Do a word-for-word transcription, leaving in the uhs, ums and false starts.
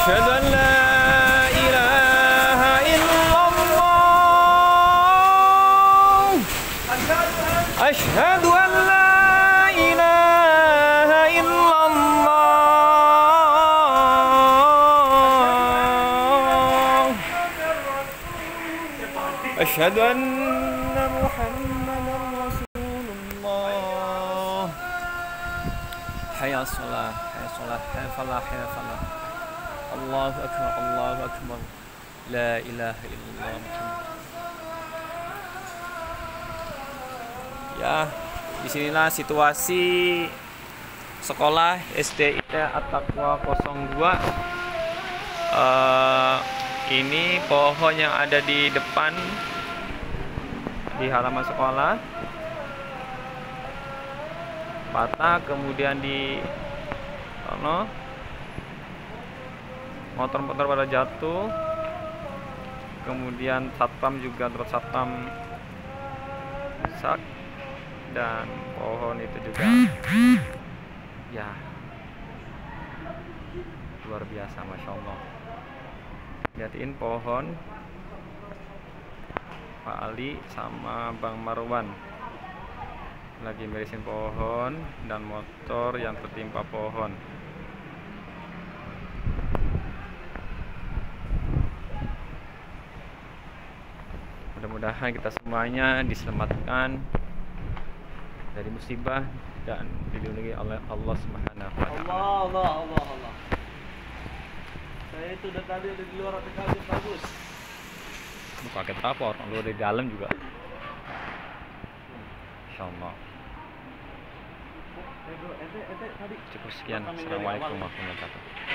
Asyhadu an la ilaha illallah. Asyhadu an la ilaha illallah. Asyhadu anna Muhammadar Rasulullah. Hayya shalah, hayya shalah, hayya falah, hayya falah. Allahu akbar, Allahu akbar. La ilaha illallah Muhammad. Ya, disinilah situasi sekolah S D I T At-Taqwa nol dua. Uh, ini pohon yang ada di depan di halaman sekolah patah, kemudian di sono motor-motor pada jatuh, kemudian satpam juga terus satpam rusak, dan pohon itu juga ya luar biasa, masya Allah. Lihatin pohon, Pak Ali sama Bang Marwan lagi beresin pohon dan motor yang tertimpa pohon. Mudah-mudahan kita semuanya diselamatkan dari musibah dan dilindungi oleh Allah Subhanahu wa taala. Allah, Allah, Allah, Allah. Saya itu udah tadi ada di luar ada kaget bagus. Lu kaget apa, orang lu ada di dalam juga. Insyaallah. Cukup sekian. Assalamualaikum warahmatullahi wabarakatuh.